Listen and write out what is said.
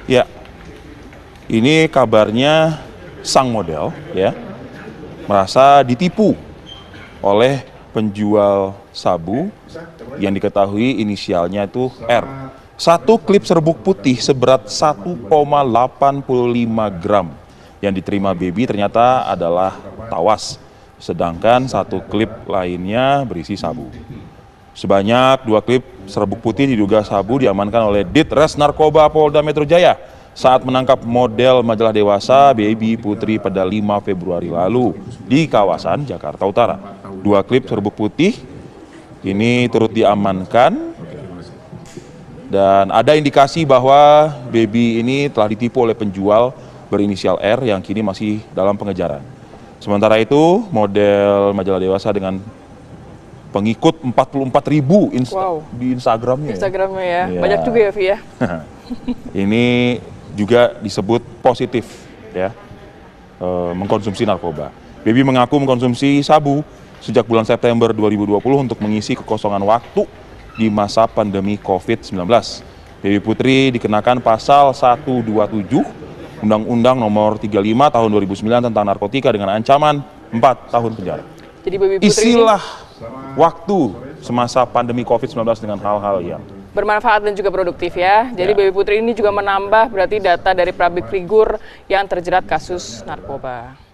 Ya, ini kabarnya sang model ya merasa ditipu oleh penjual sabu yang diketahui inisialnya itu R. Satu klip serbuk putih seberat 1,85 gram yang diterima Baby ternyata adalah tawas, sedangkan satu klip lainnya berisi sabu. Sebanyak 2 klip serbuk putih diduga sabu diamankan oleh Ditres Narkoba Polda Metro Jaya saat menangkap model majalah dewasa Baby Putri pada 5 Februari lalu di kawasan Jakarta Utara. 2 klip serbuk putih ini turut diamankan dan ada indikasi bahwa Baby ini telah ditipu oleh penjual berinisial R yang kini masih dalam pengejaran. Sementara itu, model majalah dewasa dengan pengikut 44.000 di Instagramnya. Instagramnya ya. Ya. Banyak juga ya, Vi ya. Ini juga disebut positif ya, mengkonsumsi narkoba. Baby mengaku mengkonsumsi sabu sejak bulan September 2020 untuk mengisi kekosongan waktu di masa pandemi COVID-19. Baby Putri dikenakan pasal 127 Undang-Undang Nomor 35 Tahun 2009 tentang narkotika dengan ancaman 4 tahun penjara. Jadi Baby Putri Isilah waktu semasa pandemi COVID-19 dengan hal-hal yang bermanfaat dan juga produktif ya. Jadi Baby Putri ini juga menambah berarti data dari public figure yang terjerat kasus narkoba.